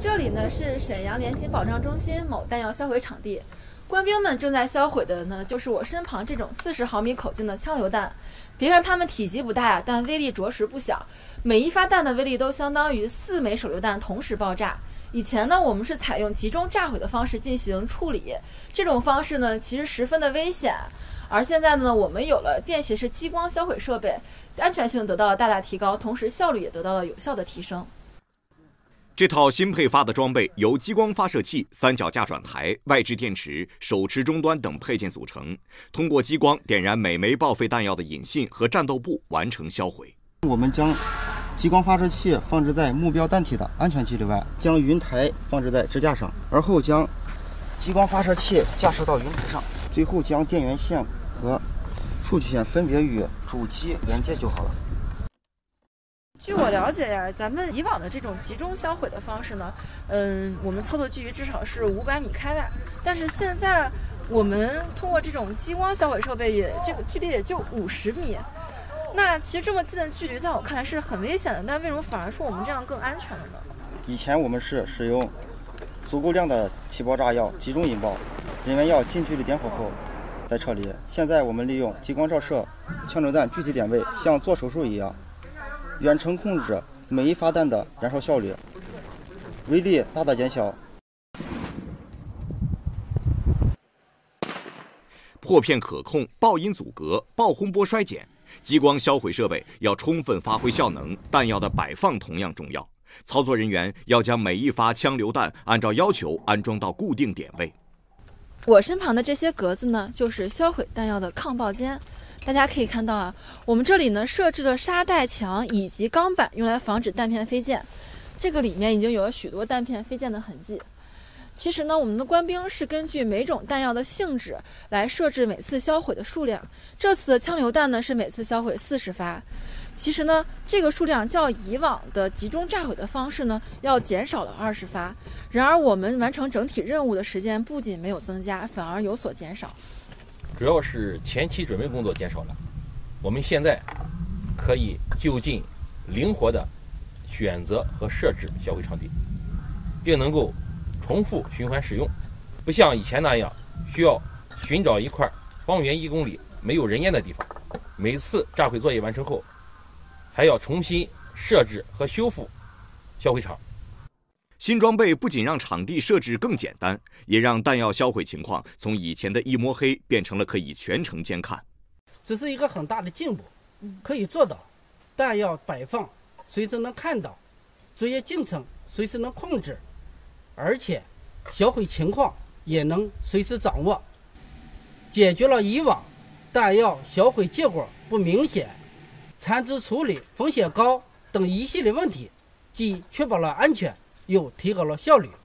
这里呢是沈阳联勤保障中心某弹药销毁场地，官兵们正在销毁的呢就是我身旁这种40毫米口径的枪榴弹。别看它们体积不大呀，但威力着实不小，每一发弹的威力都相当于4枚手榴弹同时爆炸。以前呢，我们是采用集中炸毁的方式进行处理，这种方式呢其实十分的危险。而现在呢，我们有了便携式激光销毁设备，安全性得到了大大提高，同时效率也得到了有效的提升。 这套新配发的装备由激光发射器、三脚架转台、外置电池、手持终端等配件组成，通过激光点燃每枚报废弹药的引信和战斗部，完成销毁。 我们将激光发射器放置在目标弹体的安全距离外，将云台放置在支架上，而后将激光发射器架设到云台上，最后将电源线和数据线分别与主机连接就好了。 据我了解呀，咱们以往的这种集中销毁的方式呢，我们操作距离至少是500米开外，但是现在我们通过这种激光销毁设备这个距离也就50米。那其实这么近的距离，在我看来是很危险的，但为什么反而说我们这样更安全了呢？ 以前我们是使用足够量的起爆炸药集中引爆，人员要近距离点火后再撤离。现在我们利用激光照射枪榴弹具体点位，像做手术一样，远程控制每一发弹的燃烧效率，威力大大减小。 破片可控、爆音阻隔、爆轰波衰减，激光销毁设备要充分发挥效能，弹药的摆放同样重要。操作人员要将每一发枪榴弹按照要求安装到固定点位。 我身旁的这些格子呢，就是销毁弹药的抗爆间。大家可以看到啊，我们这里呢设置了沙袋墙以及钢板，用来防止弹片飞溅。这个里面已经有了许多弹片飞溅的痕迹。其实呢，我们的官兵是根据每种弹药的性质来设置每次销毁的数量。这次的枪榴弹呢是每次销毁40发。其实呢，这个数量较以往的集中炸毁的方式呢要减少了20发。然而，我们完成整体任务的时间不仅没有增加，反而有所减少。 主要是前期准备工作减少了，我们现在可以就近灵活的选择和设置销毁场地，并能够重复循环使用，不像以前那样需要寻找一块方圆1公里没有人烟的地方，每次炸毁作业完成后还要重新设置和修复销毁场。 新装备不仅让场地设置更简单，也让弹药销毁情况从以前的一摸黑变成了可以全程监看。 这是一个很大的进步，可以做到弹药摆放随时能看到，作业进程随时能控制，而且销毁情况也能随时掌握，解决了以往弹药销毁结果不明显、残值处理风险高等一系列问题，既确保了安全，又提高了效率。